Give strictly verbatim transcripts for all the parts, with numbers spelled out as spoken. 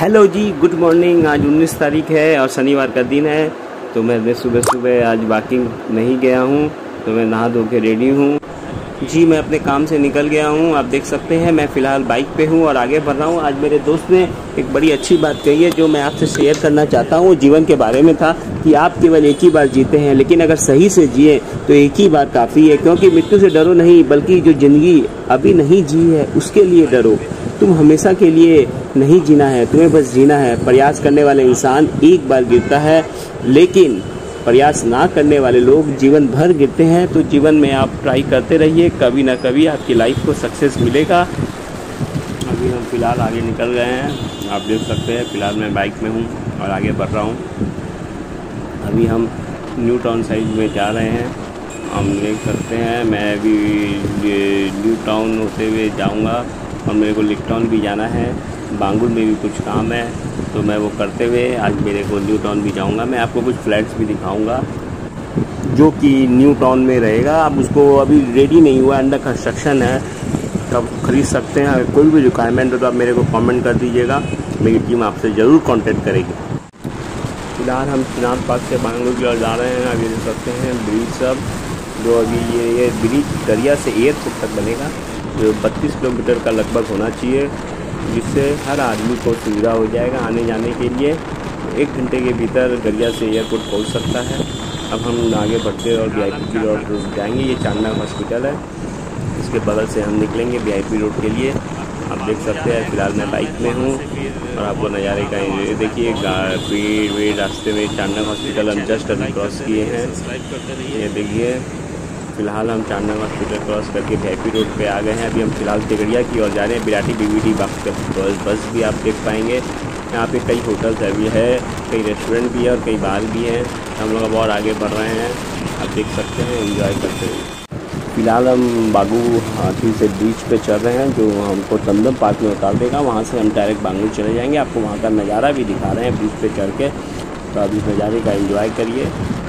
Hello जी, good morning. आज उन्नीस तारीख है और शनिवार का दिन है। तो मैं सुबह सुबह आज वॉकिंग नहीं गया हूँ, तो मैं नहा धो के रेडी हूँ जी। मैं अपने काम से निकल गया हूँ। आप देख सकते हैं मैं फ़िलहाल बाइक पे हूँ और आगे बढ़ रहा हूँ। आज मेरे दोस्त ने एक बड़ी अच्छी बात कही है जो मैं आपसे शेयर करना चाहता हूँ। जीवन के बारे में था कि आप केवल एक ही बार जीते हैं, लेकिन अगर सही से जिए तो एक ही बार काफ़ी है। क्योंकि मृत्यु से डरो नहीं, बल्कि जो ज़िंदगी अभी नहीं जी है उसके लिए डरो। तुम हमेशा के लिए नहीं जीना है, तुम्हें बस जीना है। प्रयास करने वाले इंसान एक बार गिरता है, लेकिन प्रयास ना करने वाले लोग जीवन भर गिरते हैं। तो जीवन में आप ट्राई करते रहिए, कभी ना कभी आपकी लाइफ को सक्सेस मिलेगा। अभी हम फ़िलहाल आगे निकल गए हैं, आप देख सकते हैं। फ़िलहाल मैं बाइक में हूँ और आगे बढ़ रहा हूँ। अभी हम न्यू टाउन साइड में जा रहे हैं। हम देख सकते हैं मैं अभी न्यू टाउन होते हुए जाऊँगा और मेरे को लिक टाउन भी जाना है। बांगुर में भी कुछ काम है, तो मैं वो करते हुए आज मेरे को न्यू टाउन भी जाऊंगा। मैं आपको कुछ फ्लैट्स भी दिखाऊंगा जो कि न्यू टाउन में रहेगा। आप उसको अभी रेडी नहीं हुआ, अंडर कंस्ट्रक्शन है, तो आप खरीद सकते हैं। अगर कोई भी रिक्वायरमेंट हो तो आप मेरे को कमेंट कर दीजिएगा, मेरी टीम आपसे ज़रूर कॉन्टेक्ट करेगी। फिलहाल हम चिनार पार्क से बांगुर की ओर जा रहे हैं। अभी देख सकते हैं ब्रिज सब, जो अभी ये ये ब्रिज दरिया से एयरपोर्ट तक बनेगा, जो बत्तीस किलोमीटर का लगभग होना चाहिए, जिससे हर आदमी को सुविधा हो जाएगा आने जाने के लिए। एक घंटे के भीतर गरिया से एयरपोर्ट पहुंच सकता है। अब हम आगे बढ़ते और वी आई पी की रोड जाएंगे। ये चांदना हॉस्पिटल है, इसके बगल से हम निकलेंगे वी आई पी रोड के लिए। आप देख सकते हैं फ़िलहाल मैं बाइक में हूँ और आपको नज़ारे का ये देखिए। पेड़ वेड़ रास्ते में चांदना हॉस्पिटल हम जस्ट अभी क्रॉस किए हैं। ये देखिए फ़िलहाल हम चांदना हॉस्पिटल क्रॉस करके वी आई पी रोड पे आ गए हैं। अभी हम फ़िलहाल तिगड़िया की ओर जा रहे हैं। बिराटी बी वी डी बस बस भी आप देख पाएंगे। यहाँ पे कई होटल्स भी है, कई रेस्टोरेंट भी है और कई बार भी हैं। हम लोग अब और आगे बढ़ रहे हैं, आप देख सकते हैं, एंजॉय करते हैं। फ़िलहाल हम बागू हाथी से बीच पे चल रहे हैं, जो हमको दमदम पार्क में उतार देगा। वहाँ से हम डायरेक्ट बांगू चले जाएंगे। आपको वहाँ का नज़ारा भी दिखा रहे हैं बीच पे चढ़ के, तो आप इस नज़ारे का एंजॉय करिए।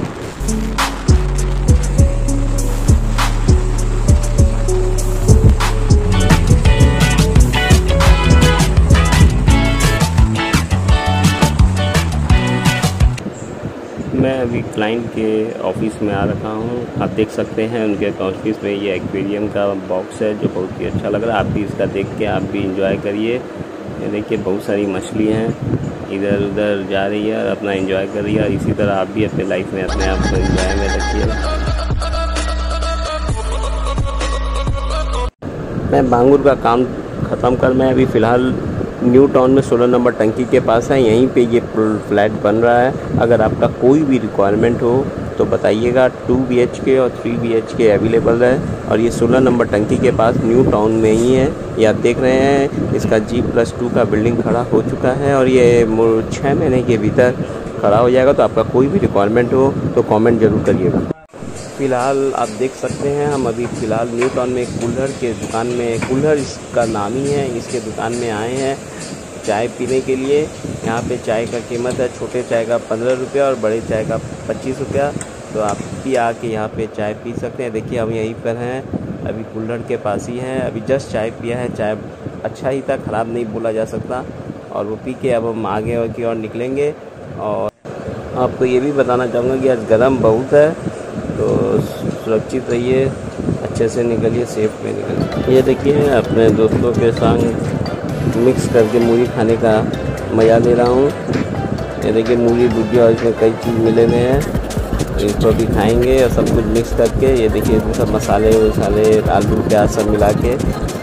मैं अभी क्लाइंट के ऑफिस में आ रखा हूँ। आप देख सकते हैं उनके ऑफिस में ये एक्वेरियम का बॉक्स है, जो बहुत ही अच्छा लग रहा है। आप भी इसका देख के आप भी इंजॉय करिए। ये देखिए बहुत सारी मछली हैं, इधर उधर जा रही है और अपना इंजॉय कर रही है। इसी तरह आप भी अपने लाइफ में अपने आप को इंजॉय में रखिए। मैं बांगुर का काम ख़त्म कर मैं अभी फ़िलहाल न्यू टाउन में सोलह नंबर टंकी के पास है। यहीं पे ये फ्लैट बन रहा है। अगर आपका कोई भी रिक्वायरमेंट हो तो बताइएगा। टू बी एच के और three B H K available है और ये सोलह नंबर टंकी के पास न्यू टाउन में ही है। ये आप देख रहे हैं, इसका जी प्लस टू का बिल्डिंग खड़ा हो चुका है और ये छः महीने के भीतर खड़ा हो जाएगा। तो आपका कोई भी रिक्वायरमेंट हो तो कॉमेंट ज़रूर करिएगा। फ़िलहाल आप देख सकते हैं हम अभी फ़िलहाल न्यू टाउन में कुल्हड़ के दुकान में, कुल्हड़ इसका नाम ही है, इसके दुकान में आए हैं चाय पीने के लिए। यहाँ पे चाय का कीमत है, छोटे चाय का पंद्रह रुपया और बड़े चाय का पच्चीस रुपया। तो आप भी आके यहाँ पे चाय पी सकते हैं। देखिए हम यहीं पर हैं, अभी कुल्हड़ के पास ही हैं। अभी जस्ट चाय पिया है, चाय अच्छा ही था, ख़राब नहीं बोला जा सकता। और वो पी के अब हम आगे की ओर निकलेंगे। और आपको ये भी बताना चाहूँगा कि आज गर्म बहुत है, तो सुरक्षित रहिए, अच्छे से निकलिए, सेफ में निकलिए। ये देखिए अपने दोस्तों के संग मिक्स करके मूली खाने का मज़ा ले रहा हूँ। ये देखिए मूली भुजिया और इसमें कई चीज़ मिले हुए हैं, इसको भी खाएंगे और सब कुछ मिक्स करके। ये देखिए इसमें सब मसाले वसाले आलू प्याज सब मिला के।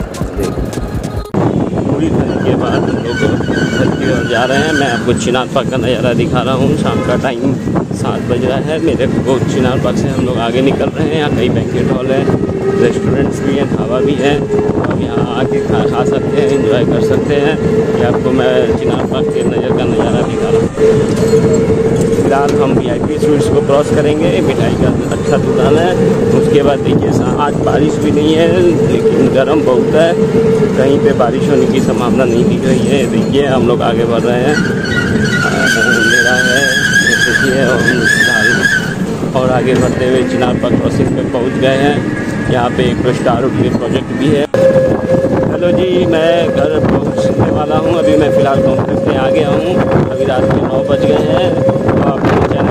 मूली खाने के बाद हम लोग घर की ओर जा रहे हैं। मैं आपको चिनार पार्क का नज़ारा दिखा रहा हूँ। शाम का टाइम सात बज रहा है। मेरे को चिनार पार्क से हम लोग आगे निकल रहे हैं। यहाँ कई बैंकेट हॉल है, रेस्टोरेंट्स भी हैं, ढाबा भी है। अब यहाँ आके खा खा सकते हैं, एंजॉय कर सकते हैं। ये आपको मैं चिनार पार्क के नज़र का नज़ारा दिखा रहा हूँ। फिलहाल हम वी आई पी स्वीट्स को क्रॉस करेंगे। मिठाई का अच्छा दुकान है। उसके बाद देखिए आज बारिश भी नहीं है, लेकिन गर्म बहुत है, कहीं पे बारिश होने की संभावना नहीं दिख रही है। देखिए हम लोग आगे बढ़ रहे हैं, मेरा है देखिए। और, और आगे बढ़ते हुए चिनार पार्क क्रॉसिंग पे पहुंच गए हैं। यहाँ पे एक स्टार होटल प्रोजेक्ट भी है। हेलो जी, मैं घर पहुँचने वाला हूँ। अभी मैं फ़िलहाल कॉम्प्लेक्स में आ गया हूँ। अभी रात के नौ बज गए हैं। तो आप मेरे चैनल